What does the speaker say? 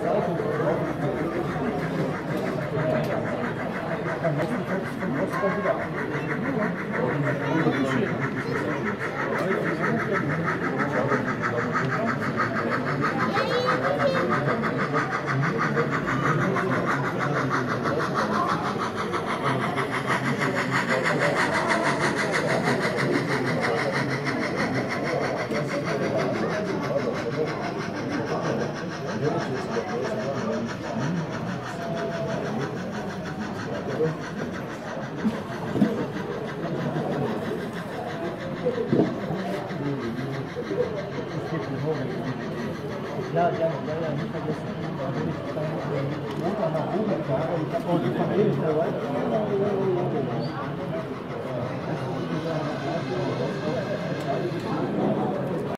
Ja, gerne, ja, nicht vergessen. Da würde ich dann Montag nach oben fahren. Ich habe auch die Familie dabei. Ja,